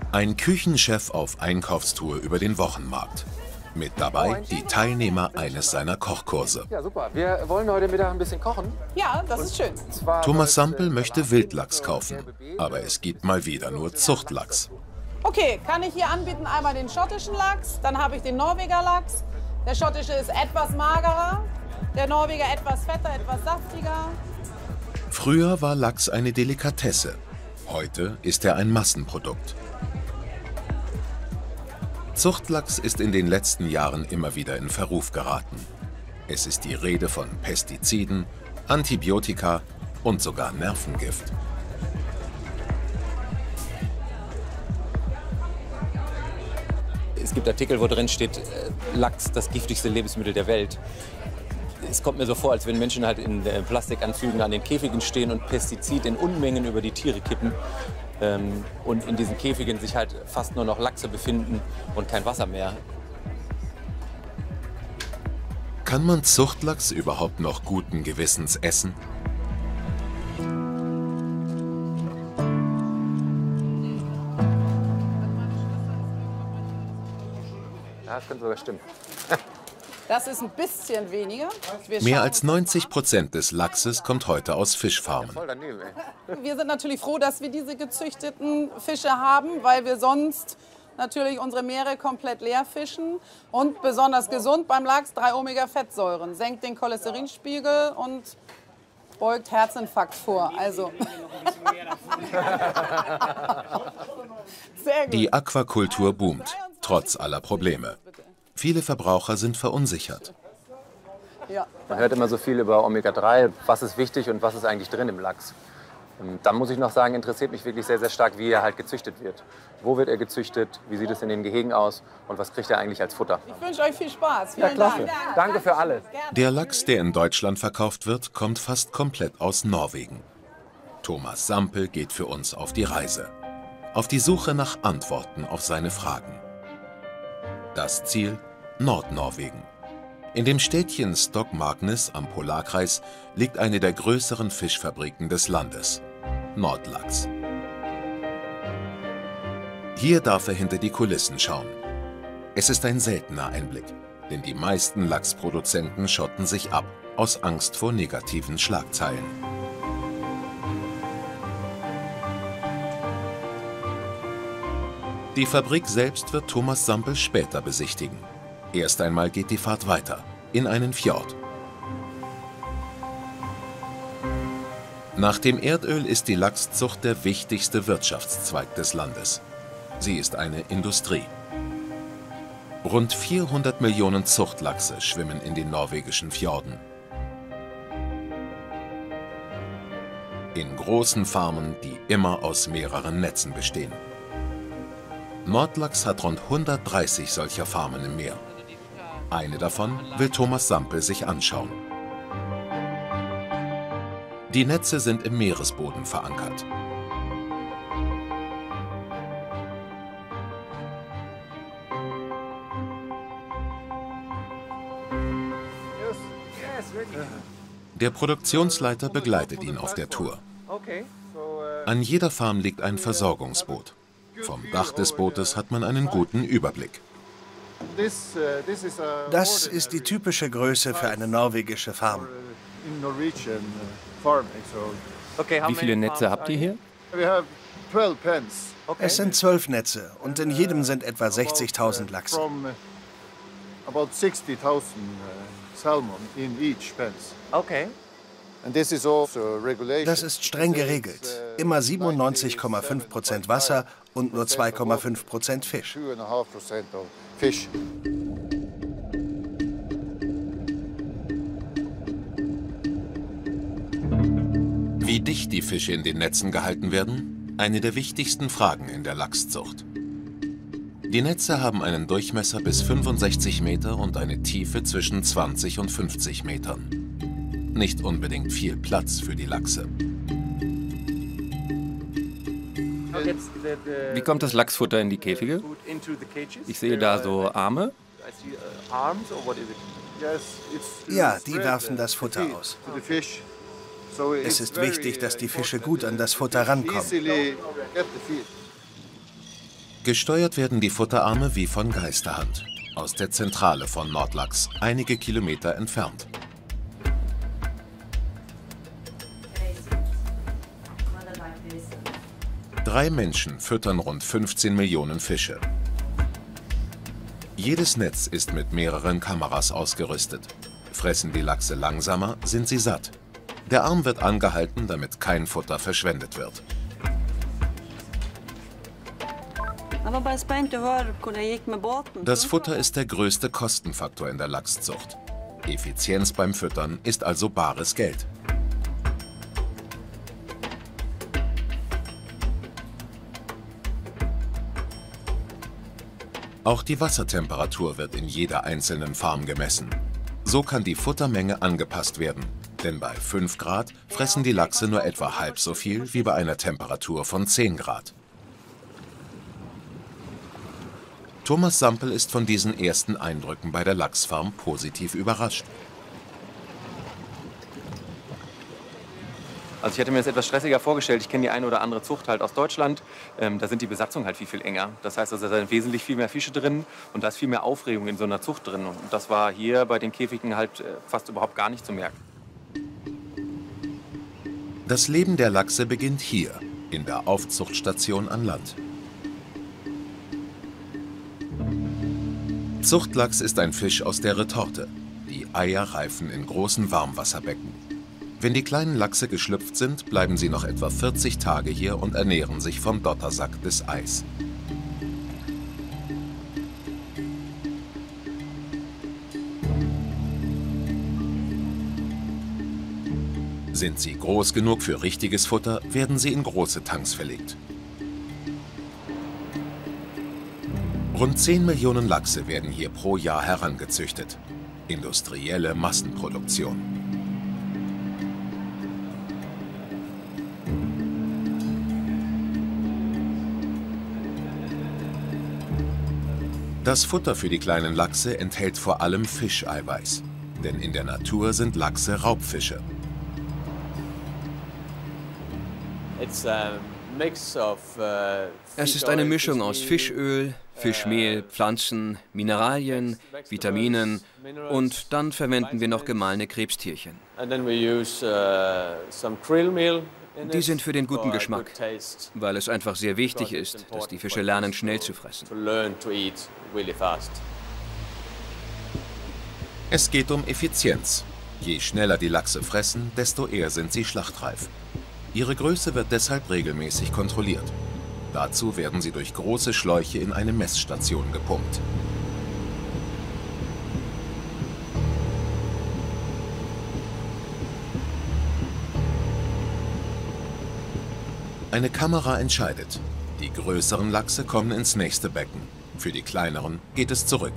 Ein Küchenchef auf Einkaufstour über den Wochenmarkt. Mit dabei die Teilnehmer eines seiner Kochkurse. Ja, super. Wir wollen heute Mittag ein bisschen kochen. Ja, das ist schön. Thomas Sampel möchte Wildlachs kaufen, aber es gibt mal wieder nur Zuchtlachs. Okay, kann ich hier anbieten einmal den schottischen Lachs, dann habe ich den Norweger Lachs. Der schottische ist etwas magerer, der Norweger etwas fetter, etwas saftiger. Früher war Lachs eine Delikatesse. Heute ist er ein Massenprodukt. Zuchtlachs ist in den letzten Jahren immer wieder in Verruf geraten. Es ist die Rede von Pestiziden, Antibiotika und sogar Nervengift. Es gibt Artikel, wo drin steht, Lachs, das giftigste Lebensmittel der Welt. Es kommt mir so vor, als wenn Menschen halt in Plastikanzügen an den Käfigen stehen und Pestizid in Unmengen über die Tiere kippen. Und in diesen Käfigen sich halt fast nur noch Lachse befinden und kein Wasser mehr. Kann man Zuchtlachs überhaupt noch guten Gewissens essen? Ja, das könnte sogar stimmen. Das ist ein bisschen weniger. Mehr als 90% des Lachses kommt heute aus Fischfarmen. Voll daneben, ey. Wir sind natürlich froh, dass wir diese gezüchteten Fische haben, weil wir sonst natürlich unsere Meere komplett leer fischen. Und besonders gesund beim Lachs 3 Omega-Fettsäuren. Senkt den Cholesterinspiegel und beugt Herzinfarkt vor. Also. Sehr gut. Die Aquakultur boomt, trotz aller Probleme. Viele Verbraucher sind verunsichert. Ja. Man hört immer so viel über Omega-3, was ist wichtig und was ist eigentlich drin im Lachs. Dann muss ich noch sagen, interessiert mich wirklich sehr, sehr stark, wie er halt gezüchtet wird. Wo wird er gezüchtet, wie sieht es in den Gehegen aus und was kriegt er eigentlich als Futter? Ich wünsche euch viel Spaß. Ja, Vielen klasse. Dank. Danke für alles. Der Lachs, der in Deutschland verkauft wird, kommt fast komplett aus Norwegen. Thomas Sampel geht für uns auf die Reise. Auf die Suche nach Antworten auf seine Fragen. Das Ziel: Nordnorwegen. In dem Städtchen Stokmarknes am Polarkreis liegt eine der größeren Fischfabriken des Landes, Nordlaks. Hier darf er hinter die Kulissen schauen. Es ist ein seltener Einblick, denn die meisten Lachsproduzenten schotten sich ab, aus Angst vor negativen Schlagzeilen. Die Fabrik selbst wird Thomas Sampel später besichtigen. Erst einmal geht die Fahrt weiter, in einen Fjord. Nach dem Erdöl ist die Lachszucht der wichtigste Wirtschaftszweig des Landes. Sie ist eine Industrie. Rund 400 Millionen Zuchtlachse schwimmen in den norwegischen Fjorden. In großen Farmen, die immer aus mehreren Netzen bestehen. Nordlaks hat rund 130 solcher Farmen im Meer. Eine davon will Thomas Sampel sich anschauen. Die Netze sind im Meeresboden verankert. Der Produktionsleiter begleitet ihn auf der Tour. An jeder Farm liegt ein Versorgungsboot. Vom Dach des Bootes hat man einen guten Überblick. Das ist die typische Größe für eine norwegische Farm. Wie viele Netze habt ihr hier? Es sind 12 Netze und in jedem sind etwa 60.000 Lachse. Okay. Das ist streng geregelt. Immer 97,5% Wasser und nur 2,5% Fisch. Wie dicht die Fische in den Netzen gehalten werden? Eine der wichtigsten Fragen in der Lachszucht. Die Netze haben einen Durchmesser bis 65 Meter und eine Tiefe zwischen 20 und 50 Metern. Nicht unbedingt viel Platz für die Lachse. Wie kommt das Lachsfutter in die Käfige? Ich sehe da so Arme. Ja, die werfen das Futter aus. Es ist wichtig, dass die Fische gut an das Futter rankommen. Gesteuert werden die Futterarme wie von Geisterhand. Aus der Zentrale von Nordlachs, einige Kilometer entfernt. Drei Menschen füttern rund 15 Millionen Fische. Jedes Netz ist mit mehreren Kameras ausgerüstet. Fressen die Lachse langsamer, sind sie satt. Der Arm wird angehalten, damit kein Futter verschwendet wird. Das Futter ist der größte Kostenfaktor in der Lachszucht. Effizienz beim Füttern ist also bares Geld. Auch die Wassertemperatur wird in jeder einzelnen Farm gemessen. So kann die Futtermenge angepasst werden, denn bei 5 Grad fressen die Lachse nur etwa halb so viel wie bei einer Temperatur von 10 Grad. Thomas Sampel ist von diesen ersten Eindrücken bei der Lachsfarm positiv überrascht. Also ich hätte mir das etwas stressiger vorgestellt. Ich kenne die eine oder andere Zucht halt aus Deutschland. Da sind die Besatzungen halt viel enger. Das heißt, also, da sind wesentlich viel mehr Fische drin und da ist viel mehr Aufregung in so einer Zucht drin. Und das war hier bei den Käfigen halt fast überhaupt gar nicht zu merken. Das Leben der Lachse beginnt hier, in der Aufzuchtstation an Land. Zuchtlachs ist ein Fisch aus der Retorte. Die Eier reifen in großen Warmwasserbecken. Wenn die kleinen Lachse geschlüpft sind, bleiben sie noch etwa 40 Tage hier und ernähren sich vom Dottersack des Eis. Sind sie groß genug für richtiges Futter, werden sie in große Tanks verlegt. Rund 10 Millionen Lachse werden hier pro Jahr herangezüchtet. Industrielle Massenproduktion. Das Futter für die kleinen Lachse enthält vor allem Fischeiweiß. Denn in der Natur sind Lachse Raubfische. Es ist eine Mischung aus Fischöl, Fischmehl, Pflanzen, Mineralien, Vitaminen und dann verwenden wir noch gemahlene Krebstierchen. Die sind für den guten Geschmack, weil es einfach sehr wichtig ist, dass die Fische lernen, schnell zu fressen. Es geht um Effizienz. Je schneller die Lachse fressen, desto eher sind sie schlachtreif. Ihre Größe wird deshalb regelmäßig kontrolliert. Dazu werden sie durch große Schläuche in eine Messstation gepumpt. Eine Kamera entscheidet. Die größeren Lachse kommen ins nächste Becken. Für die kleineren geht es zurück.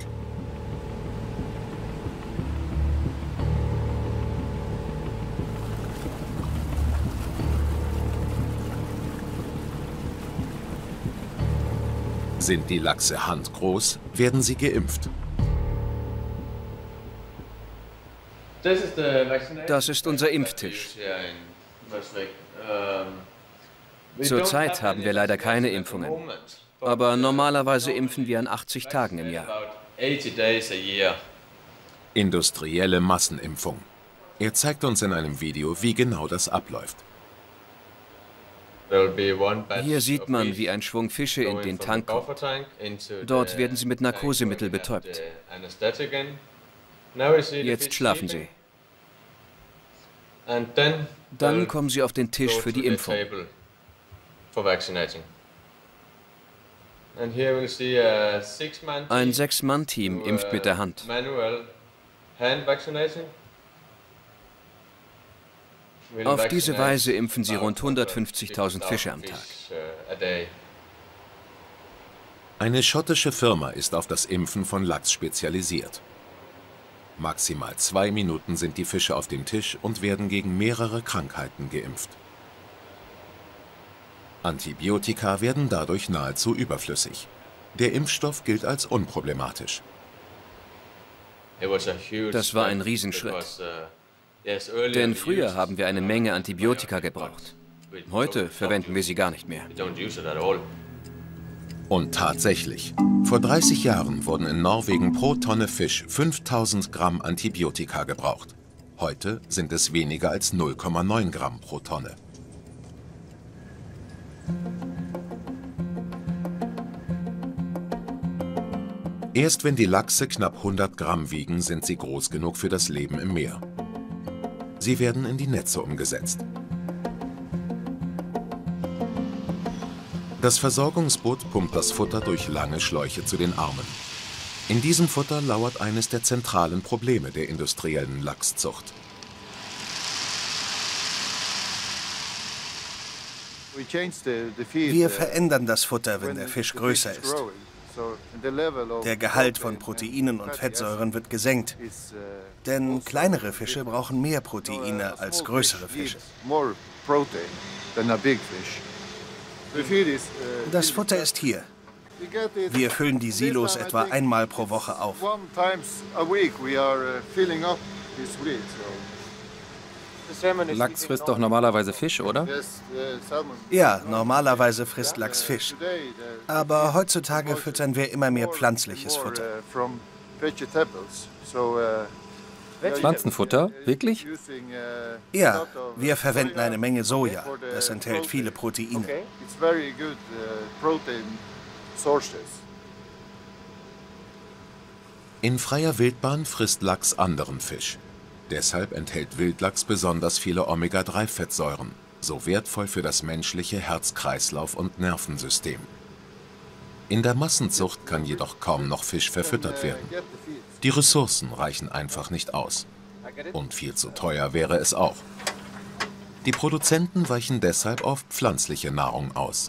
Sind die Lachse handgroß, werden sie geimpft. Das ist unser Impftisch. Zurzeit haben wir leider keine Impfungen, aber normalerweise impfen wir an 80 Tagen im Jahr. Industrielle Massenimpfung. Er zeigt uns in einem Video, wie genau das abläuft. Hier sieht man, wie ein Schwung Fische in den Tank kommt. Dort werden sie mit Narkosemittel betäubt. Jetzt schlafen sie. Dann kommen sie auf den Tisch für die Impfung. Ein 6-Mann-Team impft mit der Hand. Auf diese Weise impfen sie rund 150.000 Fische am Tag. Eine schottische Firma ist auf das Impfen von Lachs spezialisiert. Maximal 2 Minuten sind die Fische auf dem Tisch und werden gegen mehrere Krankheiten geimpft. Antibiotika werden dadurch nahezu überflüssig. Der Impfstoff gilt als unproblematisch. Das war ein Riesenschritt. Denn früher haben wir eine Menge Antibiotika gebraucht. Heute verwenden wir sie gar nicht mehr. Und tatsächlich, vor 30 Jahren wurden in Norwegen pro Tonne Fisch 5000 Gramm Antibiotika gebraucht. Heute sind es weniger als 0,9 Gramm pro Tonne. Erst wenn die Lachse knapp 100 Gramm wiegen, sind sie groß genug für das Leben im Meer. Sie werden in die Netze umgesetzt. Das Versorgungsboot pumpt das Futter durch lange Schläuche zu den Armen. In diesem Futter lauert eines der zentralen Probleme der industriellen Lachszucht. Wir verändern das Futter, wenn der Fisch größer ist. Der Gehalt von Proteinen und Fettsäuren wird gesenkt, denn kleinere Fische brauchen mehr Proteine als größere Fische. Das Futter ist hier. Wir füllen die Silos etwa einmal pro Woche auf. Lachs frisst doch normalerweise Fisch, oder? Ja, normalerweise frisst Lachs Fisch. Aber heutzutage füttern wir immer mehr pflanzliches Futter. Pflanzenfutter? Wirklich? Ja, wir verwenden eine Menge Soja. Das enthält viele Proteine. In freier Wildbahn frisst Lachs anderen Fisch. Deshalb enthält Wildlachs besonders viele Omega-3-Fettsäuren, so wertvoll für das menschliche Herz-Kreislauf- und Nervensystem. In der Massenzucht kann jedoch kaum noch Fisch verfüttert werden. Die Ressourcen reichen einfach nicht aus. Und viel zu teuer wäre es auch. Die Produzenten weichen deshalb auf pflanzliche Nahrung aus.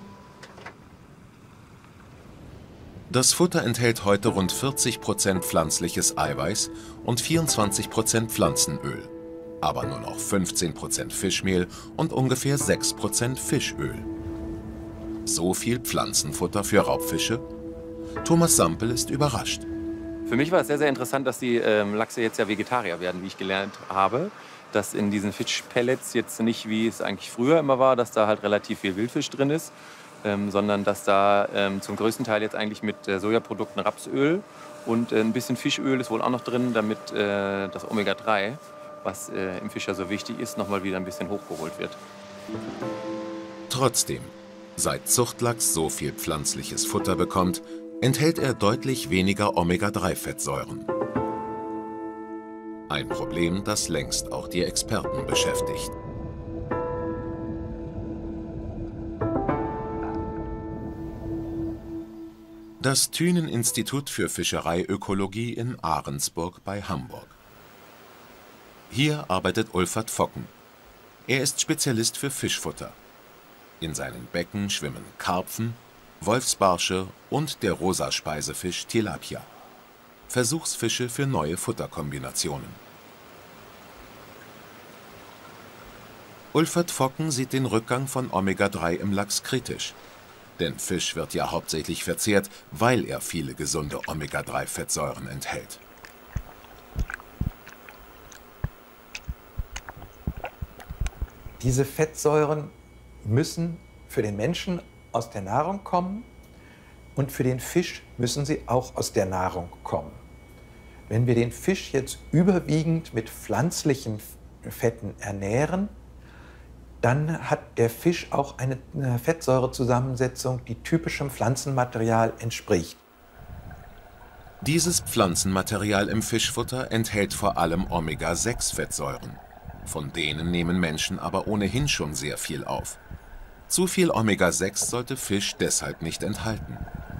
Das Futter enthält heute rund 40% pflanzliches Eiweiß und 24% Pflanzenöl, aber nur noch 15% Fischmehl und ungefähr 6% Fischöl. So viel Pflanzenfutter für Raubfische? Thomas Sampel ist überrascht. Für mich war es sehr, sehr interessant, dass die Lachse jetzt ja Vegetarier werden, wie ich gelernt habe. Dass in diesen Fischpellets jetzt nicht, wie es eigentlich früher immer war, dass da halt relativ viel Wildfisch drin ist, sondern dass da zum größten Teil jetzt eigentlich mit Sojaprodukten Rapsöl und ein bisschen Fischöl ist wohl auch noch drin, damit das Omega-3, was im Fisch ja so wichtig ist, nochmal wieder ein bisschen hochgeholt wird. Trotzdem, seit Zuchtlachs so viel pflanzliches Futter bekommt, enthält er deutlich weniger Omega-3-Fettsäuren. Ein Problem, das längst auch die Experten beschäftigt. Das Thünen-Institut für Fischereiökologie in Ahrensburg bei Hamburg. Hier arbeitet Ulfert Focken. Er ist Spezialist für Fischfutter. In seinen Becken schwimmen Karpfen, Wolfsbarsche und der Rosaspeisefisch Tilapia. Versuchsfische für neue Futterkombinationen. Ulfert Focken sieht den Rückgang von Omega-3 im Lachs kritisch. Denn Fisch wird ja hauptsächlich verzehrt, weil er viele gesunde Omega-3-Fettsäuren enthält. Diese Fettsäuren müssen für den Menschen aus der Nahrung kommen und für den Fisch müssen sie auch aus der Nahrung kommen. Wenn wir den Fisch jetzt überwiegend mit pflanzlichen Fetten ernähren, dann hat der Fisch auch eine Fettsäurezusammensetzung, die typischem Pflanzenmaterial entspricht. Dieses Pflanzenmaterial im Fischfutter enthält vor allem Omega-6-Fettsäuren. Von denen nehmen Menschen aber ohnehin schon sehr viel auf. Zu viel Omega-6 sollte Fisch deshalb nicht enthalten.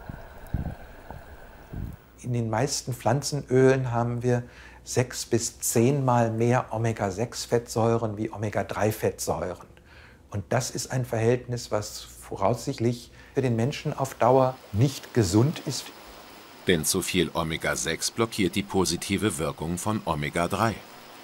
In den meisten Pflanzenölen haben wir 6 bis 10 Mal mehr Omega-6-Fettsäuren wie Omega-3-Fettsäuren. Und das ist ein Verhältnis, was voraussichtlich für den Menschen auf Dauer nicht gesund ist. Denn zu viel Omega-6 blockiert die positive Wirkung von Omega-3.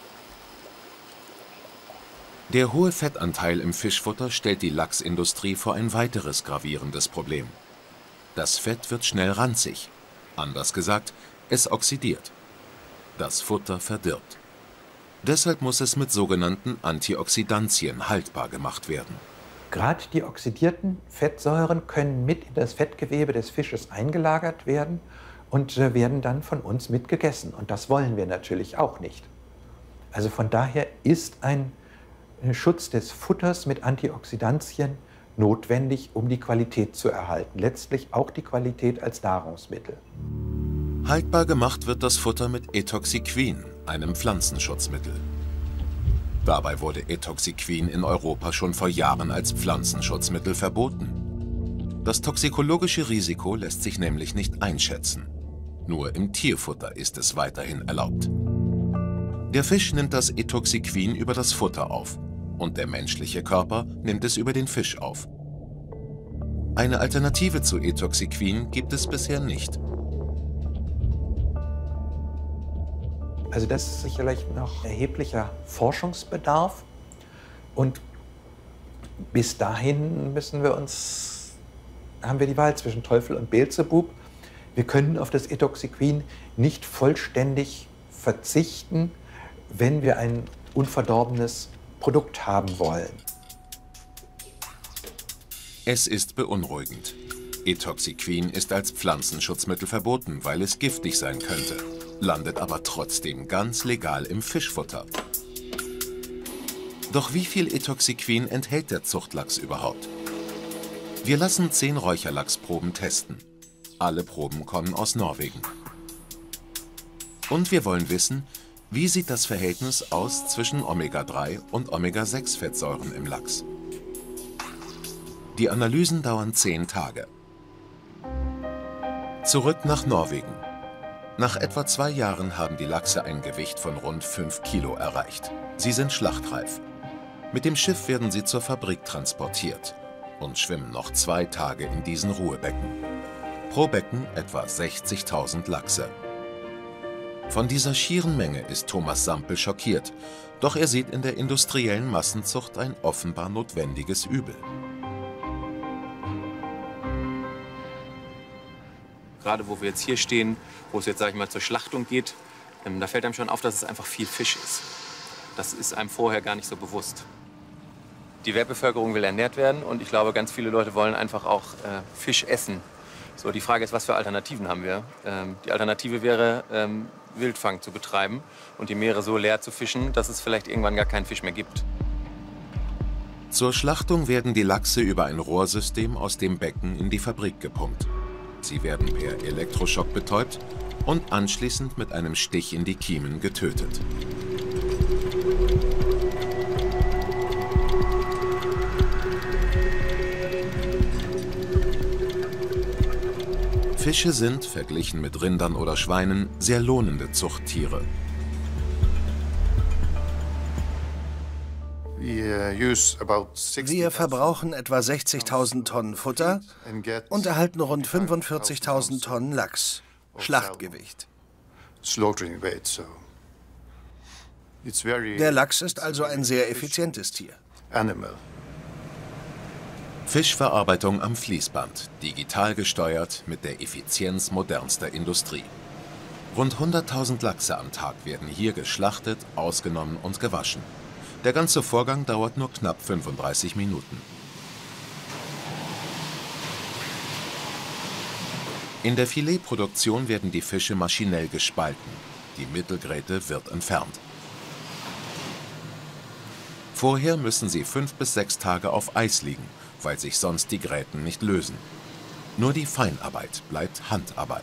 Der hohe Fettanteil im Fischfutter stellt die Lachsindustrie vor ein weiteres gravierendes Problem. Das Fett wird schnell ranzig. Anders gesagt, es oxidiert. Das Futter verdirbt. Deshalb muss es mit sogenannten Antioxidantien haltbar gemacht werden. Gerade die oxidierten Fettsäuren können mit in das Fettgewebe des Fisches eingelagert werden und werden dann von uns mitgegessen. Und das wollen wir natürlich auch nicht. Also von daher ist ein Schutz des Futters mit Antioxidantien notwendig, um die Qualität zu erhalten. Letztlich auch die Qualität als Nahrungsmittel. Haltbar gemacht wird das Futter mit Etoxiquin, einem Pflanzenschutzmittel. Dabei wurde Etoxiquin in Europa schon vor Jahren als Pflanzenschutzmittel verboten. Das toxikologische Risiko lässt sich nämlich nicht einschätzen. Nur im Tierfutter ist es weiterhin erlaubt. Der Fisch nimmt das Etoxiquin über das Futter auf und der menschliche Körper nimmt es über den Fisch auf. Eine Alternative zu Etoxiquin gibt es bisher nicht. Also das ist sicherlich noch erheblicher Forschungsbedarf. Und bis dahin haben wir die Wahl zwischen Teufel und Beelzebub. Wir können auf das Etoxiquin nicht vollständig verzichten, wenn wir ein unverdorbenes Produkt haben wollen. Es ist beunruhigend. Etoxiquin ist als Pflanzenschutzmittel verboten, weil es giftig sein könnte, landet aber trotzdem ganz legal im Fischfutter. Doch wie viel Etoxiquin enthält der Zuchtlachs überhaupt? Wir lassen 10 Räucherlachsproben testen. Alle Proben kommen aus Norwegen. Und wir wollen wissen, wie sieht das Verhältnis aus zwischen Omega-3 und Omega-6-Fettsäuren im Lachs? Die Analysen dauern 10 Tage. Zurück nach Norwegen. Nach etwa 2 Jahren haben die Lachse ein Gewicht von rund 5 Kilo erreicht. Sie sind schlachtreif. Mit dem Schiff werden sie zur Fabrik transportiert und schwimmen noch 2 Tage in diesen Ruhebecken. Pro Becken etwa 60.000 Lachse. Von dieser schieren Menge ist Thomas Sampel schockiert, doch er sieht in der industriellen Massenzucht ein offenbar notwendiges Übel. Gerade wo wir jetzt hier stehen, wo es jetzt, sag ich mal, zur Schlachtung geht, da fällt einem schon auf, dass es einfach viel Fisch ist. Das ist einem vorher gar nicht so bewusst. Die Weltbevölkerung will ernährt werden und ich glaube, ganz viele Leute wollen einfach auch Fisch essen. So, die Frage ist, was für Alternativen haben wir? Die Alternative wäre, Wildfang zu betreiben und die Meere so leer zu fischen, dass es vielleicht irgendwann gar keinen Fisch mehr gibt. Zur Schlachtung werden die Lachse über ein Rohrsystem aus dem Becken in die Fabrik gepumpt. Sie werden per Elektroschock betäubt und anschließend mit einem Stich in die Kiemen getötet. Fische sind, verglichen mit Rindern oder Schweinen, sehr lohnende Zuchttiere. Wir verbrauchen etwa 60.000 Tonnen Futter und erhalten rund 45.000 Tonnen Lachs, Schlachtgewicht. Der Lachs ist also ein sehr effizientes Tier. Fischverarbeitung am Fließband, digital gesteuert mit der Effizienz modernster Industrie. Rund 100.000 Lachse am Tag werden hier geschlachtet, ausgenommen und gewaschen. Der ganze Vorgang dauert nur knapp 35 Minuten. In der Filetproduktion werden die Fische maschinell gespalten. Die Mittelgräte wird entfernt. Vorher müssen sie 5 bis 6 Tage auf Eis liegen, weil sich sonst die Gräten nicht lösen. Nur die Feinarbeit bleibt Handarbeit.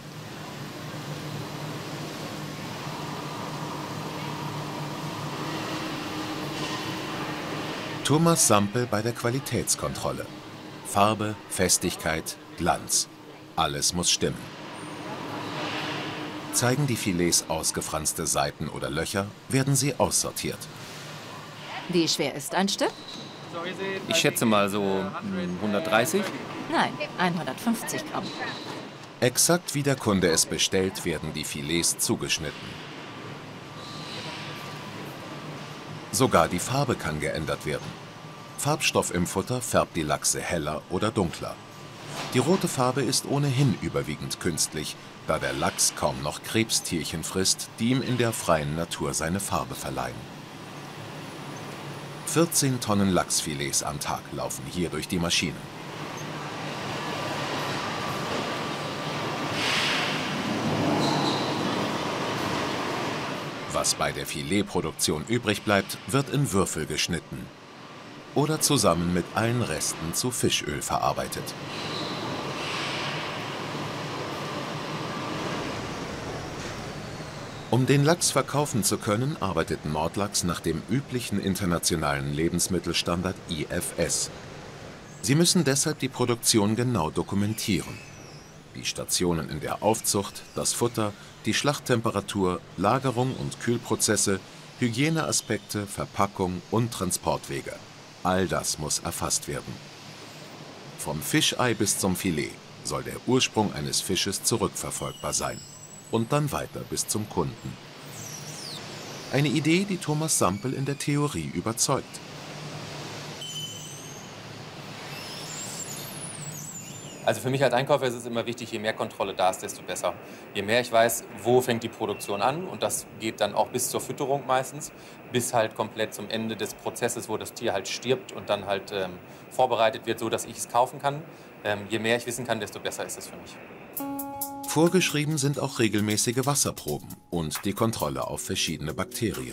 Thomas Sampel bei der Qualitätskontrolle. Farbe, Festigkeit, Glanz. Alles muss stimmen. Zeigen die Filets ausgefranste Seiten oder Löcher, werden sie aussortiert. Wie schwer ist ein Stück? Ich schätze mal so 130. Nein, 150 Gramm. Exakt wie der Kunde es bestellt, werden die Filets zugeschnitten. Sogar die Farbe kann geändert werden. Farbstoff im Futter färbt die Lachse heller oder dunkler. Die rote Farbe ist ohnehin überwiegend künstlich, da der Lachs kaum noch Krebstierchen frisst, die ihm in der freien Natur seine Farbe verleihen. 14 Tonnen Lachsfilets am Tag laufen hier durch die Maschinen. Was bei der Filetproduktion übrig bleibt, wird in Würfel geschnitten oder zusammen mit allen Resten zu Fischöl verarbeitet. Um den Lachs verkaufen zu können, arbeitet Nordlachs nach dem üblichen internationalen Lebensmittelstandard IFS. Sie müssen deshalb die Produktion genau dokumentieren. Die Stationen in der Aufzucht, das Futter, die Schlachttemperatur, Lagerung und Kühlprozesse, Hygieneaspekte, Verpackung und Transportwege. All das muss erfasst werden. Vom Fischei bis zum Filet soll der Ursprung eines Fisches zurückverfolgbar sein. Und dann weiter bis zum Kunden. Eine Idee, die Thomas Sampel in der Theorie überzeugt. Also für mich als Einkäufer ist es immer wichtig, je mehr Kontrolle da ist, desto besser. Je mehr ich weiß, wo fängt die Produktion an, und das geht dann auch bis zur Fütterung meistens, bis halt komplett zum Ende des Prozesses, wo das Tier halt stirbt und dann halt vorbereitet wird, so dass ich es kaufen kann. Je mehr ich wissen kann, desto besser ist es für mich. Vorgeschrieben sind auch regelmäßige Wasserproben und die Kontrolle auf verschiedene Bakterien.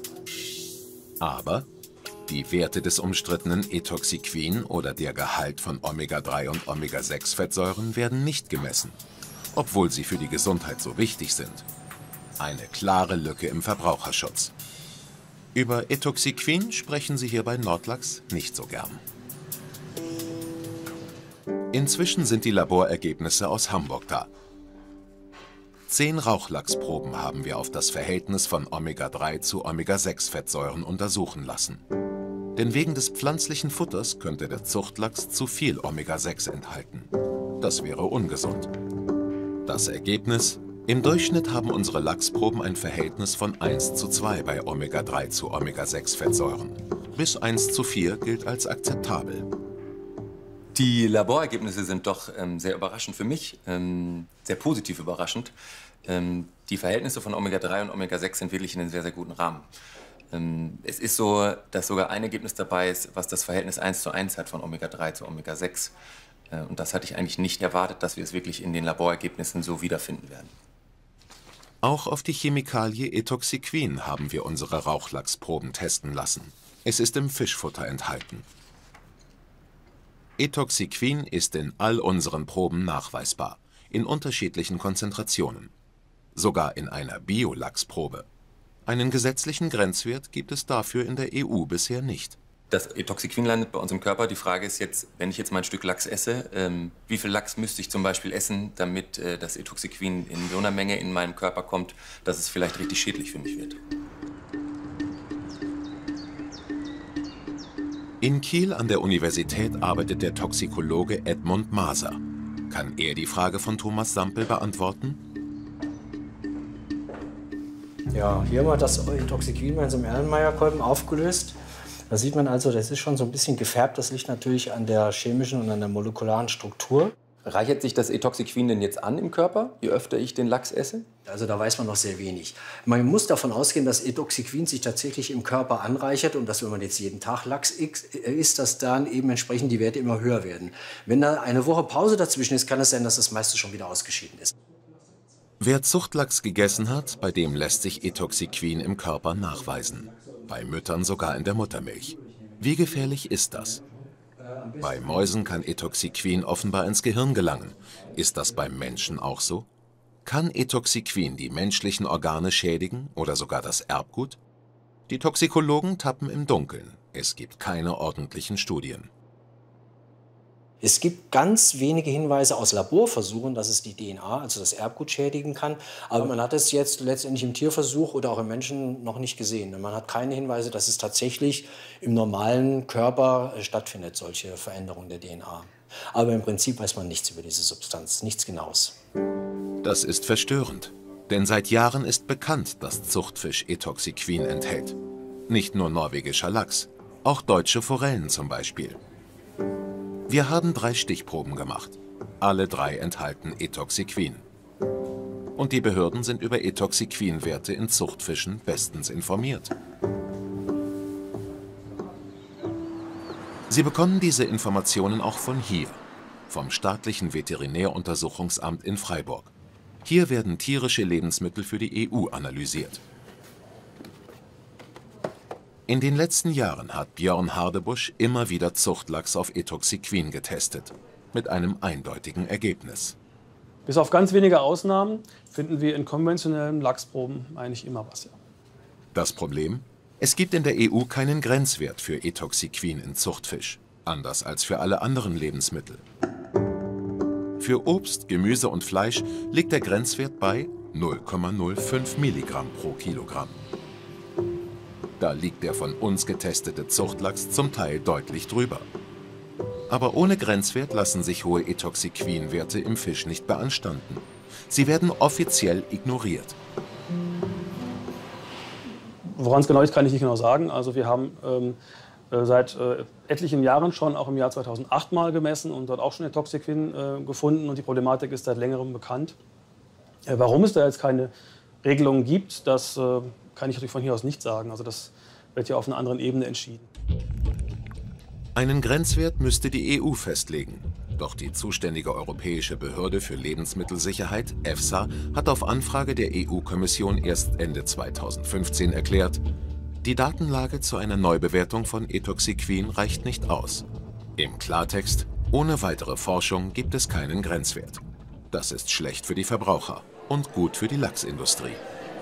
Aber die Werte des umstrittenen Etoxiquin oder der Gehalt von Omega-3 und Omega-6-Fettsäuren werden nicht gemessen, obwohl sie für die Gesundheit so wichtig sind. Eine klare Lücke im Verbraucherschutz. Über Etoxiquin sprechen sie hier bei Nordlachs nicht so gern. Inzwischen sind die Laborergebnisse aus Hamburg da. 10 Rauchlachsproben haben wir auf das Verhältnis von Omega-3 zu Omega-6-Fettsäuren untersuchen lassen. Denn wegen des pflanzlichen Futters könnte der Zuchtlachs zu viel Omega-6 enthalten. Das wäre ungesund. Das Ergebnis: Im Durchschnitt haben unsere Lachsproben ein Verhältnis von 1:2 bei Omega-3 zu Omega-6-Fettsäuren. Bis 1:4 gilt als akzeptabel. Die Laborergebnisse sind doch sehr überraschend für mich, sehr positiv überraschend. Die Verhältnisse von Omega-3 und Omega-6 sind wirklich in einem sehr, sehr guten Rahmen. Es ist so, dass sogar ein Ergebnis dabei ist, was das Verhältnis 1:1 hat von Omega-3 zu Omega-6. Und das hatte ich eigentlich nicht erwartet, dass wir es wirklich in den Laborergebnissen so wiederfinden werden. Auch auf die Chemikalie Etoxiquin haben wir unsere Rauchlachsproben testen lassen. Es ist im Fischfutter enthalten. Etoxiquin ist in all unseren Proben nachweisbar, in unterschiedlichen Konzentrationen. Sogar in einer Biolachsprobe. Einen gesetzlichen Grenzwert gibt es dafür in der EU bisher nicht. Das Etoxiquin landet bei uns im Körper. Die Frage ist jetzt, wenn ich jetzt mal ein Stück Lachs esse, wie viel Lachs müsste ich zum Beispiel essen, damit das Etoxiquin in so einer Menge in meinen Körper kommt, dass es vielleicht richtig schädlich für mich wird. In Kiel an der Universität arbeitet der Toxikologe Edmund Maser. Kann er die Frage von Thomas Sampel beantworten? Ja, hier haben wir das Etoxiquin bei unserem Erlenmeyer-Kolben aufgelöst. Da sieht man also, das ist schon so ein bisschen gefärbt. Das liegt natürlich an der chemischen und an der molekularen Struktur. Reichert sich das Etoxiquin denn jetzt an im Körper, je öfter ich den Lachs esse? Also da weiß man noch sehr wenig. Man muss davon ausgehen, dass Etoxiquin sich tatsächlich im Körper anreichert und dass, wenn man jetzt jeden Tag Lachs isst, dass dann eben entsprechend die Werte immer höher werden. Wenn da eine Woche Pause dazwischen ist, kann es sein, dass das meiste schon wieder ausgeschieden ist. Wer Zuchtlachs gegessen hat, bei dem lässt sich Etoxiquin im Körper nachweisen. Bei Müttern sogar in der Muttermilch. Wie gefährlich ist das? Bei Mäusen kann Etoxiquin offenbar ins Gehirn gelangen. Ist das beim Menschen auch so? Kann Etoxiquin die menschlichen Organe schädigen oder sogar das Erbgut? Die Toxikologen tappen im Dunkeln. Es gibt keine ordentlichen Studien. Es gibt ganz wenige Hinweise aus Laborversuchen, dass es die DNA, also das Erbgut, schädigen kann. Aber man hat es jetzt letztendlich im Tierversuch oder auch im Menschen noch nicht gesehen. Man hat keine Hinweise, dass es tatsächlich im normalen Körper stattfindet, solche Veränderungen der DNA. Aber im Prinzip weiß man nichts über diese Substanz, nichts Genaues. Das ist verstörend. Denn seit Jahren ist bekannt, dass Zuchtfisch Etoxiquin enthält. Nicht nur norwegischer Lachs, auch deutsche Forellen zum Beispiel. Wir haben 3 Stichproben gemacht. Alle 3 enthalten Etoxiquin. Und die Behörden sind über Etoxiquin-Werte in Zuchtfischen bestens informiert. Sie bekommen diese Informationen auch von hier, vom Staatlichen Veterinäruntersuchungsamt in Freiburg. Hier werden tierische Lebensmittel für die EU analysiert. In den letzten Jahren hat Björn Hardebusch immer wieder Zuchtlachs auf Etoxiquin getestet, mit einem eindeutigen Ergebnis. Bis auf ganz wenige Ausnahmen finden wir in konventionellen Lachsproben eigentlich immer was. Ja. Das Problem? Es gibt in der EU keinen Grenzwert für Etoxiquin in Zuchtfisch, anders als für alle anderen Lebensmittel. Für Obst, Gemüse und Fleisch liegt der Grenzwert bei 0,05 Milligramm pro Kilogramm. Da liegt der von uns getestete Zuchtlachs zum Teil deutlich drüber. Aber ohne Grenzwert lassen sich hohe Etoxiquin-Werte im Fisch nicht beanstanden. Sie werden offiziell ignoriert. Woran es genau ist, kann ich nicht genau sagen. Also wir haben seit etlichen Jahren schon, auch im Jahr 2008 mal gemessen und dort auch schon Etoxiquin gefunden. Und die Problematik ist seit längerem bekannt. Warum es da jetzt keine Regelungen gibt, das kann ich natürlich von hier aus nicht sagen. Also das wird ja auf einer anderen Ebene entschieden. Einen Grenzwert müsste die EU festlegen. Doch die zuständige Europäische Behörde für Lebensmittelsicherheit, EFSA, hat auf Anfrage der EU-Kommission erst Ende 2015 erklärt, die Datenlage zu einer Neubewertung von Etoxiquin reicht nicht aus. Im Klartext, ohne weitere Forschung gibt es keinen Grenzwert. Das ist schlecht für die Verbraucher und gut für die Lachsindustrie.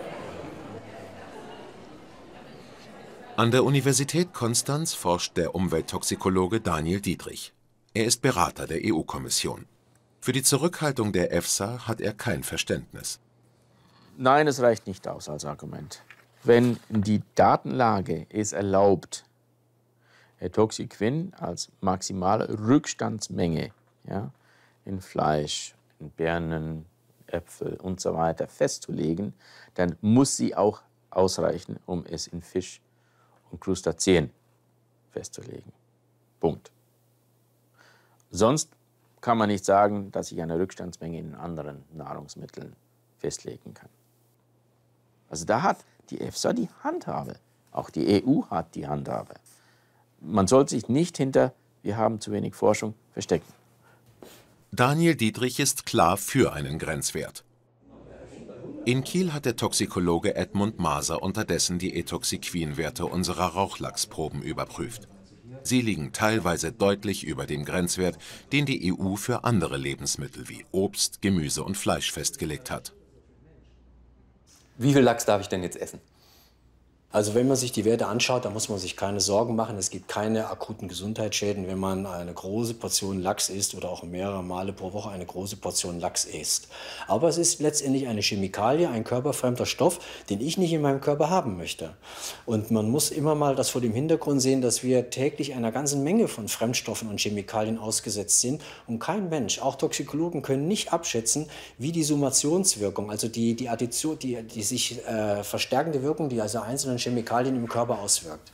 An der Universität Konstanz forscht der Umwelttoxikologe Daniel Dietrich. Er ist Berater der EU-Kommission. Für die Zurückhaltung der EFSA hat er kein Verständnis. Nein, es reicht nicht aus als Argument. Wenn die Datenlage es erlaubt, Etoxiquin als maximale Rückstandsmenge, ja, in Fleisch, in Birnen, Äpfel und so weiter festzulegen, dann muss sie auch ausreichen, um es in Fisch und Krustazeen festzulegen. Punkt. Sonst kann man nicht sagen, dass ich eine Rückstandsmenge in anderen Nahrungsmitteln festlegen kann. Also da hat die EFSA die Handhabe. Auch die EU hat die Handhabe. Man sollte sich nicht hinter, wir haben zu wenig Forschung, verstecken. Daniel Dietrich ist klar für einen Grenzwert. In Kiel hat der Toxikologe Edmund Maser unterdessen die Etoxiquin-Werte unserer Rauchlachsproben überprüft. Sie liegen teilweise deutlich über dem Grenzwert, den die EU für andere Lebensmittel wie Obst, Gemüse und Fleisch festgelegt hat. Wie viel Lachs darf ich denn jetzt essen? Also wenn man sich die Werte anschaut, dann muss man sich keine Sorgen machen. Es gibt keine akuten Gesundheitsschäden, wenn man eine große Portion Lachs isst oder auch mehrere Male pro Woche eine große Portion Lachs isst. Aber es ist letztendlich eine Chemikalie, ein körperfremder Stoff, den ich nicht in meinem Körper haben möchte. Und man muss immer mal das vor dem Hintergrund sehen, dass wir täglich einer ganzen Menge von Fremdstoffen und Chemikalien ausgesetzt sind. Und kein Mensch, auch Toxikologen, können nicht abschätzen, wie die Summationswirkung, also die Addition, die sich verstärkende Wirkung, die also einzelnen Chemikalien im Körper auswirkt.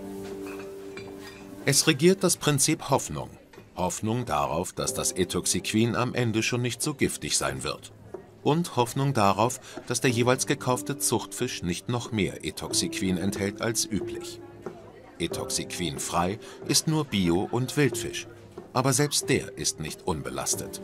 Es regiert das Prinzip Hoffnung. Hoffnung darauf, dass das Etoxiquin am Ende schon nicht so giftig sein wird. Und Hoffnung darauf, dass der jeweils gekaufte Zuchtfisch nicht noch mehr Etoxiquin enthält als üblich. Etoxiquin-frei ist nur Bio- und Wildfisch. Aber selbst der ist nicht unbelastet.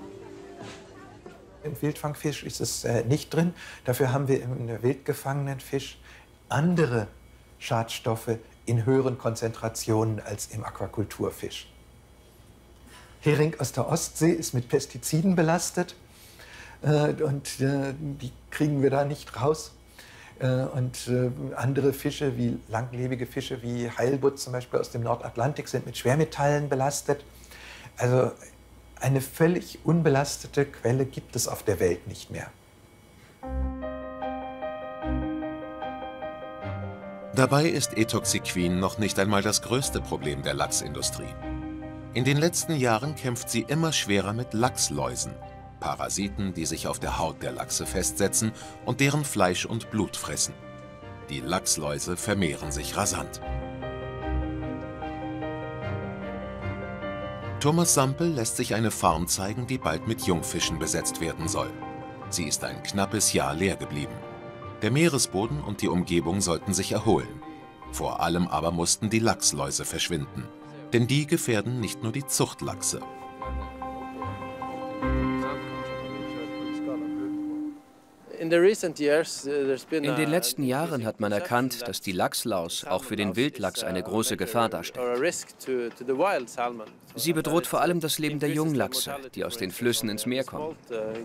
Im Wildfangfisch ist es nicht drin. Dafür haben wir im wild gefangenen Fisch andere Schadstoffe in höheren Konzentrationen als im Aquakulturfisch. Hering aus der Ostsee ist mit Pestiziden belastet und die kriegen wir da nicht raus. Und andere Fische, wie langlebige Fische wie Heilbutt zum Beispiel aus dem Nordatlantik, sind mit Schwermetallen belastet. Also eine völlig unbelastete Quelle gibt es auf der Welt nicht mehr. Dabei ist Etoxiquin noch nicht einmal das größte Problem der Lachsindustrie. In den letzten Jahren kämpft sie immer schwerer mit Lachsläusen, Parasiten, die sich auf der Haut der Lachse festsetzen und deren Fleisch und Blut fressen. Die Lachsläuse vermehren sich rasant. Thomas Sampel lässt sich eine Farm zeigen, die bald mit Jungfischen besetzt werden soll. Sie ist ein knappes Jahr leer geblieben. Der Meeresboden und die Umgebung sollten sich erholen. Vor allem aber mussten die Lachsläuse verschwinden. Denn die gefährden nicht nur die Zuchtlachse. In den letzten Jahren hat man erkannt, dass die Lachslaus auch für den Wildlachs eine große Gefahr darstellt. Sie bedroht vor allem das Leben der Junglachse, die aus den Flüssen ins Meer kommen.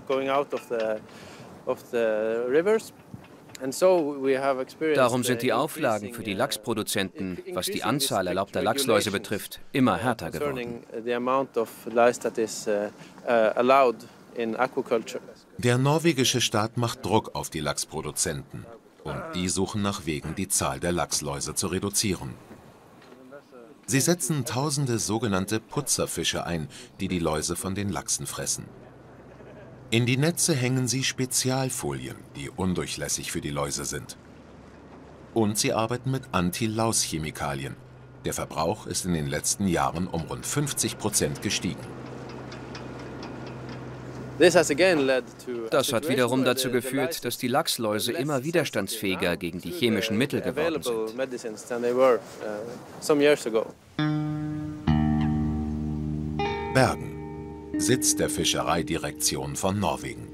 Darum sind die Auflagen für die Lachsproduzenten, was die Anzahl erlaubter Lachsläuse betrifft, immer härter geworden. Der norwegische Staat macht Druck auf die Lachsproduzenten und die suchen nach Wegen, die Zahl der Lachsläuse zu reduzieren. Sie setzen tausende sogenannte Putzerfische ein, die die Läuse von den Lachsen fressen. In die Netze hängen sie Spezialfolien, die undurchlässig für die Läuse sind. Und sie arbeiten mit Anti-Laus-Chemikalien. Der Verbrauch ist in den letzten Jahren um rund 50% gestiegen. Das hat wiederum dazu geführt, dass die Lachsläuse immer widerstandsfähiger gegen die chemischen Mittel geworden sind. Bergen, Sitz der Fischereidirektion von Norwegen.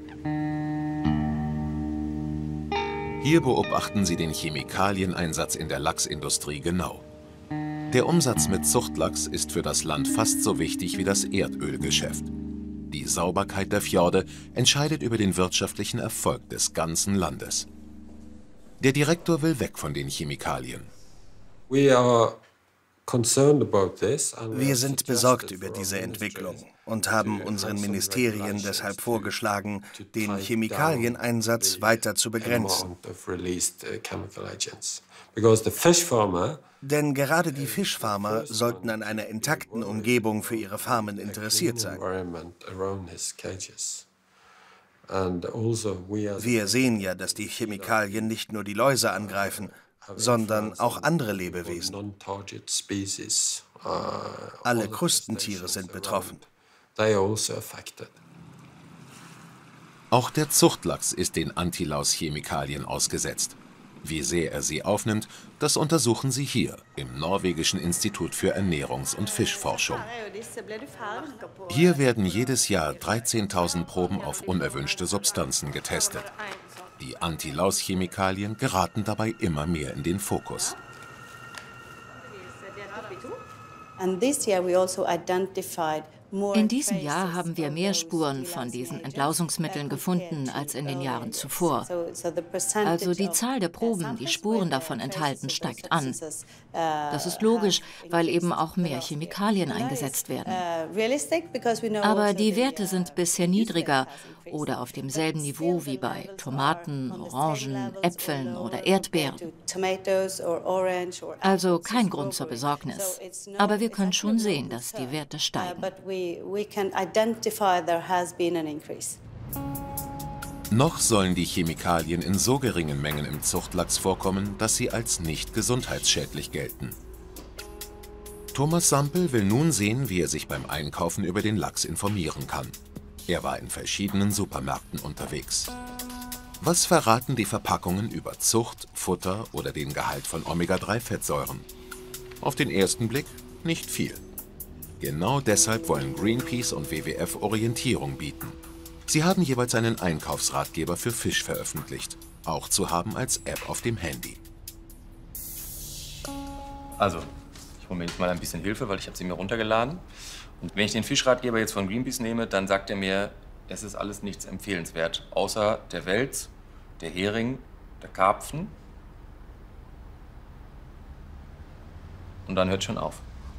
Hier beobachten sie den Chemikalieneinsatz in der Lachsindustrie genau. Der Umsatz mit Zuchtlachs ist für das Land fast so wichtig wie das Erdölgeschäft. Die Sauberkeit der Fjorde entscheidet über den wirtschaftlichen Erfolg des ganzen Landes. Der Direktor will weg von den Chemikalien. Wir sind besorgt über diese Entwicklung und haben unseren Ministerien deshalb vorgeschlagen, den Chemikalieneinsatz weiter zu begrenzen. Denn gerade die Fischfarmer sollten an einer intakten Umgebung für ihre Farmen interessiert sein. Wir sehen ja, dass die Chemikalien nicht nur die Läuse angreifen, sondern auch andere Lebewesen. Alle Krustentiere sind betroffen. Auch der Zuchtlachs ist den Antilaus-Chemikalien ausgesetzt. Wie sehr er sie aufnimmt, das untersuchen sie hier im Norwegischen Institut für Ernährungs- und Fischforschung. Hier werden jedes Jahr 13.000 Proben auf unerwünschte Substanzen getestet. Die Antilaus-Chemikalien geraten dabei immer mehr in den Fokus. In diesem Jahr haben wir mehr Spuren von diesen Entlausungsmitteln gefunden als in den Jahren zuvor. Also die Zahl der Proben, die Spuren davon enthalten, steigt an. Das ist logisch, weil eben auch mehr Chemikalien eingesetzt werden. Aber die Werte sind bisher niedriger oder auf demselben Niveau wie bei Tomaten, Orangen, Äpfeln oder Erdbeeren. Also kein Grund zur Besorgnis. Aber wir können schon sehen, dass die Werte steigen. Noch sollen die Chemikalien in so geringen Mengen im Zuchtlachs vorkommen, dass sie als nicht gesundheitsschädlich gelten. Thomas Sampel will nun sehen, wie er sich beim Einkaufen über den Lachs informieren kann. Er war in verschiedenen Supermärkten unterwegs. Was verraten die Verpackungen über Zucht, Futter oder den Gehalt von Omega-3-Fettsäuren? Auf den ersten Blick nicht viel. Genau deshalb wollen Greenpeace und WWF Orientierung bieten. Sie haben jeweils einen Einkaufsratgeber für Fisch veröffentlicht, auch zu haben als App auf dem Handy. Also, ich hole mir jetzt mal ein bisschen Hilfe, weil ich habe sie mir runtergeladen. Und wenn ich den Fischratgeber jetzt von Greenpeace nehme, dann sagt er mir, es ist alles nichts empfehlenswert, außer der Wels, der Hering, der Karpfen. Und dann hört schon auf.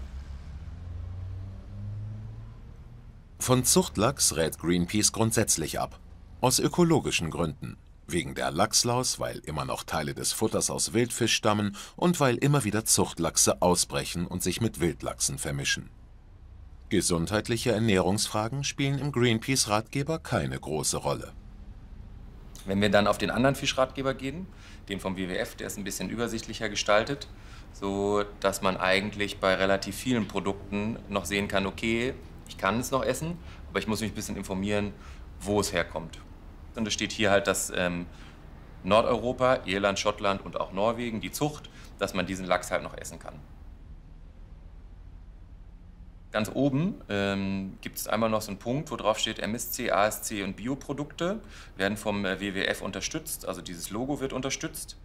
Von Zuchtlachs rät Greenpeace grundsätzlich ab. Aus ökologischen Gründen. Wegen der Lachslaus, weil immer noch Teile des Futters aus Wildfisch stammen und weil immer wieder Zuchtlachse ausbrechen und sich mit Wildlachsen vermischen. Gesundheitliche Ernährungsfragen spielen im Greenpeace-Ratgeber keine große Rolle. Wenn wir dann auf den anderen Fischratgeber gehen, den vom WWF, der ist ein bisschen übersichtlicher gestaltet, so dass man eigentlich bei relativ vielen Produkten noch sehen kann, okay, ich kann es noch essen, aber ich muss mich ein bisschen informieren, wo es herkommt. Und es steht hier halt, dass Nordeuropa, Irland, Schottland und auch Norwegen, die Zucht, dass man diesen Lachs halt noch essen kann. Ganz oben gibt es einmal noch so einen Punkt, wo drauf steht MSC, ASC und Bioprodukte, werden vom WWF unterstützt, also dieses Logo wird unterstützt.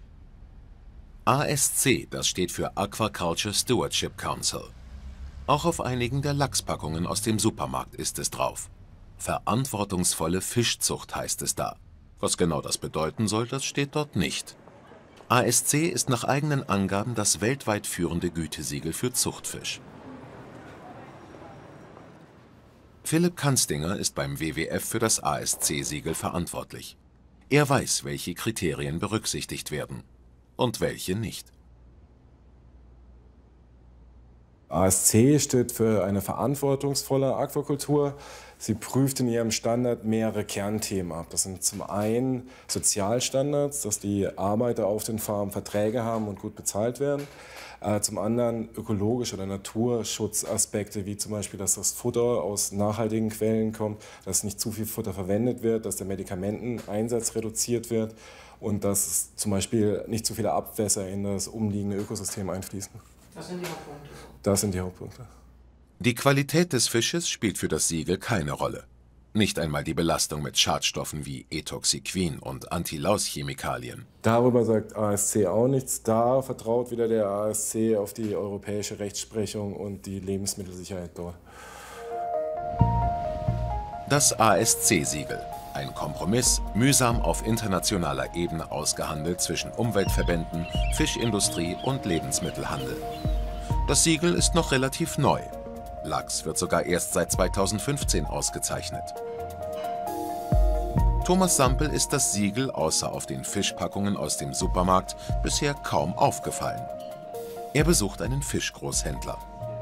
ASC, das steht für Aquaculture Stewardship Council. Auch auf einigen der Lachspackungen aus dem Supermarkt ist es drauf. Verantwortungsvolle Fischzucht heißt es da. Was genau das bedeuten soll, das steht dort nicht. ASC ist nach eigenen Angaben das weltweit führende Gütesiegel für Zuchtfisch. Philipp Kanstinger ist beim WWF für das ASC-Siegel verantwortlich. Er weiß, welche Kriterien berücksichtigt werden und welche nicht. ASC steht für eine verantwortungsvolle Aquakultur. Sie prüft in ihrem Standard mehrere Kernthemen ab. Das sind zum einen Sozialstandards, dass die Arbeiter auf den Farmen Verträge haben und gut bezahlt werden. Zum anderen ökologische oder Naturschutzaspekte, wie zum Beispiel, dass das Futter aus nachhaltigen Quellen kommt, dass nicht zu viel Futter verwendet wird, dass der Medikamenteneinsatz reduziert wird und dass zum Beispiel nicht zu viele Abwässer in das umliegende Ökosystem einfließen. Das sind die Hauptpunkte. Das sind die Hauptpunkte. Die Qualität des Fisches spielt für das Siegel keine Rolle. Nicht einmal die Belastung mit Schadstoffen wie Etoxiquin und Anti-Laus-Chemikalien. Darüber sagt ASC auch nichts. Da vertraut wieder der ASC auf die europäische Rechtsprechung und die Lebensmittelsicherheit dort. Das ASC-Siegel. Ein Kompromiss, mühsam auf internationaler Ebene ausgehandelt zwischen Umweltverbänden, Fischindustrie und Lebensmittelhandel. Das Siegel ist noch relativ neu. Lachs wird sogar erst seit 2015 ausgezeichnet. Thomas Sampel ist das Siegel außer auf den Fischpackungen aus dem Supermarkt bisher kaum aufgefallen. Er besucht einen Fischgroßhändler.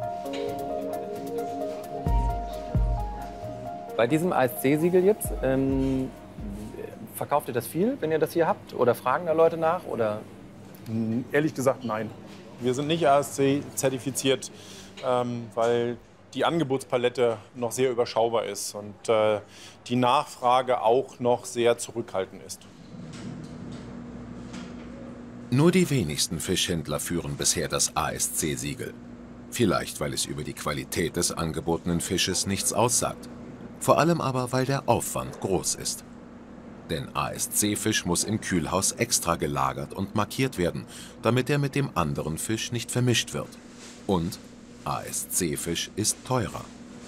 Bei diesem ASC-Siegel jetzt, verkauft ihr das viel, wenn ihr das hier habt? Oder fragen da Leute nach? Oder? Ehrlich gesagt, nein. Wir sind nicht ASC-zertifiziert, weil die Angebotspalette noch sehr überschaubar ist und die Nachfrage auch noch sehr zurückhaltend ist. Nur die wenigsten Fischhändler führen bisher das ASC-Siegel. Vielleicht, weil es über die Qualität des angebotenen Fisches nichts aussagt. Vor allem aber, weil der Aufwand groß ist. Denn ASC-Fisch muss im Kühlhaus extra gelagert und markiert werden, damit er mit dem anderen Fisch nicht vermischt wird. Und ASC-Fisch ist teurer.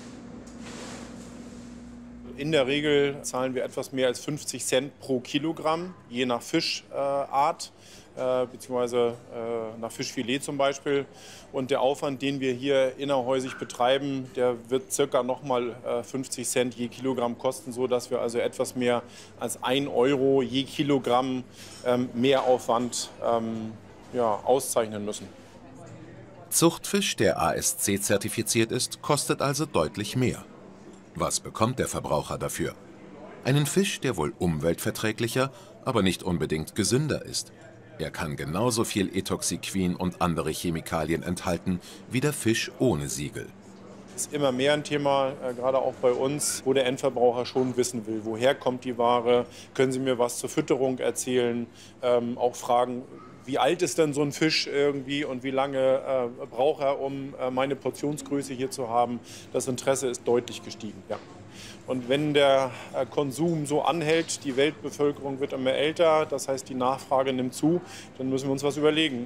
In der Regel zahlen wir etwas mehr als 50 Cent pro Kilogramm, je nach Fischart, beziehungsweise nach Fischfilet zum Beispiel. Und der Aufwand, den wir hier innerhäusig betreiben, der wird circa nochmal 50 Cent je Kilogramm kosten, sodass wir also etwas mehr als 1 Euro je Kilogramm Mehraufwand auszeichnen müssen. Zuchtfisch, der ASC zertifiziert ist, kostet also deutlich mehr. Was bekommt der Verbraucher dafür? Einen Fisch, der wohl umweltverträglicher, aber nicht unbedingt gesünder ist. Er kann genauso viel Etoxiquin und andere Chemikalien enthalten wie der Fisch ohne Siegel. Das ist immer mehr ein Thema, gerade auch bei uns, wo der Endverbraucher schon wissen will, woher kommt die Ware, können Sie mir was zur Fütterung erzählen, auch fragen, wie alt ist denn so ein Fisch irgendwie und wie lange braucht er, um meine Portionsgröße hier zu haben. Das Interesse ist deutlich gestiegen, ja. Und wenn der Konsum so anhält, die Weltbevölkerung wird immer älter, das heißt, die Nachfrage nimmt zu, dann müssen wir uns was überlegen.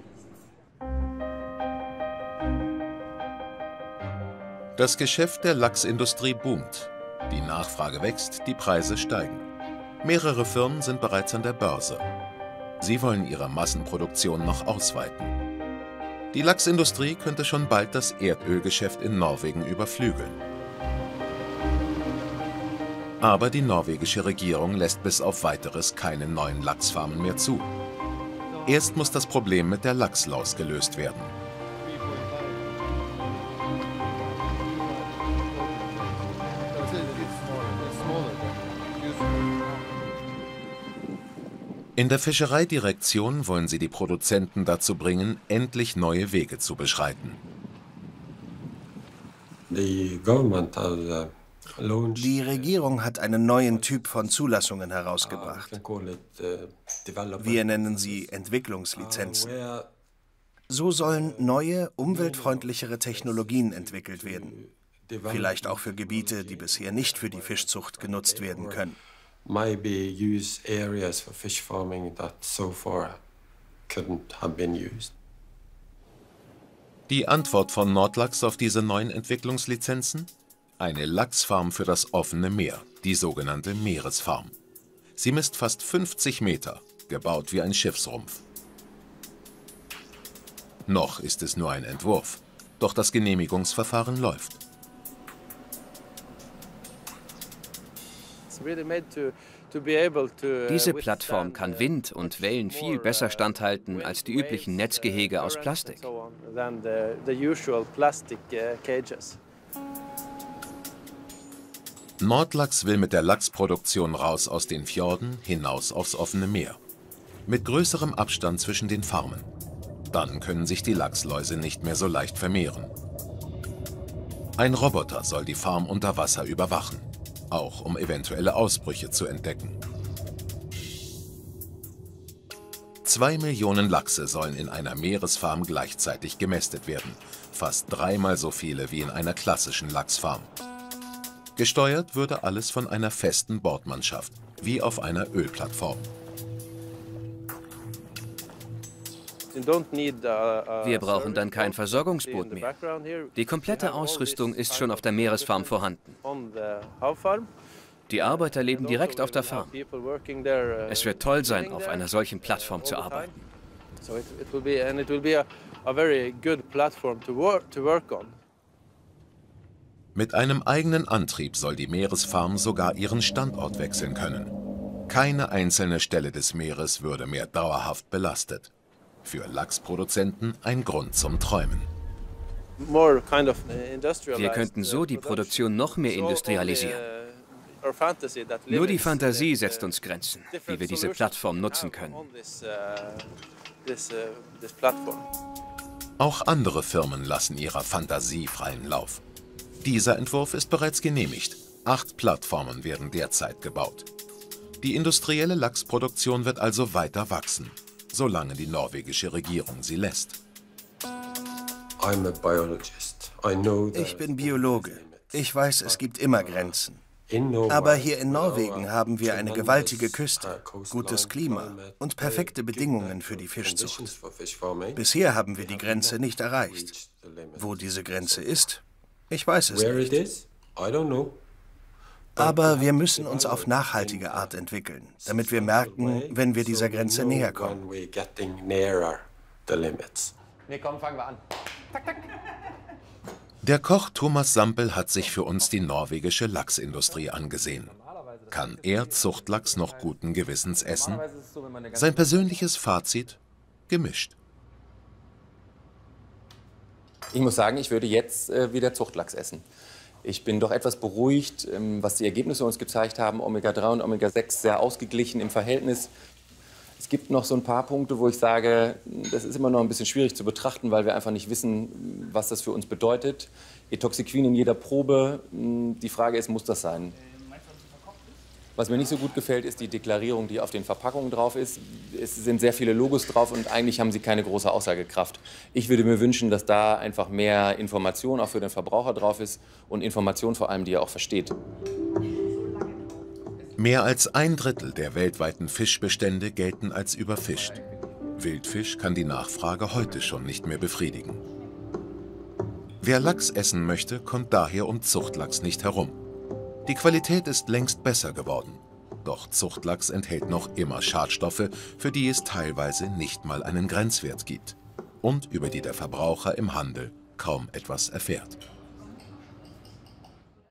Das Geschäft der Lachsindustrie boomt. Die Nachfrage wächst, die Preise steigen. Mehrere Firmen sind bereits an der Börse. Sie wollen ihre Massenproduktion noch ausweiten. Die Lachsindustrie könnte schon bald das Erdölgeschäft in Norwegen überflügeln. Aber die norwegische Regierung lässt bis auf Weiteres keine neuen Lachsfarmen mehr zu. Erst muss das Problem mit der Lachslaus gelöst werden. In der Fischereidirektion wollen sie die Produzenten dazu bringen, endlich neue Wege zu beschreiten. Die Regierung hat einen neuen Typ von Zulassungen herausgebracht. Wir nennen sie Entwicklungslizenzen. So sollen neue, umweltfreundlichere Technologien entwickelt werden. Vielleicht auch für Gebiete, die bisher nicht für die Fischzucht genutzt werden können. Die Antwort von Nordlachs auf diese neuen Entwicklungslizenzen? Eine Lachsfarm für das offene Meer, die sogenannte Meeresfarm. Sie misst fast 50 Meter, gebaut wie ein Schiffsrumpf. Noch ist es nur ein Entwurf, doch das Genehmigungsverfahren läuft. Diese Plattform kann Wind und Wellen viel besser standhalten als die üblichen Netzgehege aus Plastik. Nordlachs will mit der Lachsproduktion raus aus den Fjorden hinaus aufs offene Meer. Mit größerem Abstand zwischen den Farmen. Dann können sich die Lachsläuse nicht mehr so leicht vermehren. Ein Roboter soll die Farm unter Wasser überwachen, auch um eventuelle Ausbrüche zu entdecken. 2 Millionen Lachse sollen in einer Meeresfarm gleichzeitig gemästet werden, fast 3-mal so viele wie in einer klassischen Lachsfarm. Gesteuert würde alles von einer festen Bordmannschaft, wie auf einer Ölplattform. Wir brauchen dann kein Versorgungsboot mehr. Die komplette Ausrüstung ist schon auf der Meeresfarm vorhanden. Die Arbeiter leben direkt auf der Farm. Es wird toll sein, auf einer solchen Plattform zu arbeiten. Mit einem eigenen Antrieb soll die Meeresfarm sogar ihren Standort wechseln können. Keine einzelne Stelle des Meeres würde mehr dauerhaft belastet. Für Lachsproduzenten ein Grund zum Träumen. Wir könnten so die Produktion noch mehr industrialisieren. Nur die Fantasie setzt uns Grenzen, wie wir diese Plattform nutzen können. Auch andere Firmen lassen ihrer Fantasie freien Lauf. Dieser Entwurf ist bereits genehmigt. 8 Plattformen werden derzeit gebaut. Die industrielle Lachsproduktion wird also weiter wachsen, solange die norwegische Regierung sie lässt. Ich bin Biologe. Ich weiß, es gibt immer Grenzen. Aber hier in Norwegen haben wir eine gewaltige Küste, gutes Klima und perfekte Bedingungen für die Fischzucht. Bisher haben wir die Grenze nicht erreicht. Wo diese Grenze ist, ich weiß es nicht. Aber wir müssen uns auf nachhaltige Art entwickeln, damit wir merken, wenn wir dieser Grenze näher kommen. Nee, komm, fangen wir an. Tak, tak. Der Koch Thomas Sampel hat sich für uns die norwegische Lachsindustrie angesehen. Kann er Zuchtlachs noch guten Gewissens essen? Sein persönliches Fazit? Gemischt. Ich muss sagen, ich würde jetzt wieder Zuchtlachs essen. Ich bin doch etwas beruhigt, was die Ergebnisse uns gezeigt haben. Omega-3 und Omega-6 sehr ausgeglichen im Verhältnis. Es gibt noch so ein paar Punkte, wo ich sage, das ist immer noch ein bisschen schwierig zu betrachten, weil wir einfach nicht wissen, was das für uns bedeutet. Etoxiquin in jeder Probe. Die Frage ist, muss das sein? Was mir nicht so gut gefällt, ist die Deklarierung, die auf den Verpackungen drauf ist. Es sind sehr viele Logos drauf und eigentlich haben sie keine große Aussagekraft. Ich würde mir wünschen, dass da einfach mehr Information auch für den Verbraucher drauf ist und Information vor allem, die er auch versteht. Mehr als 1/3 der weltweiten Fischbestände gelten als überfischt. Wildfisch kann die Nachfrage heute schon nicht mehr befriedigen. Wer Lachs essen möchte, kommt daher um Zuchtlachs nicht herum. Die Qualität ist längst besser geworden. Doch Zuchtlachs enthält noch immer Schadstoffe, für die es teilweise nicht mal einen Grenzwert gibt. Und über die der Verbraucher im Handel kaum etwas erfährt.